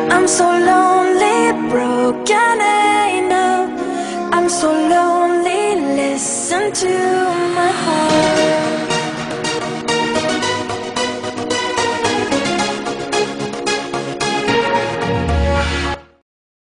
I'm so lonely, broken enough. I'm so lonely, listen to my heart.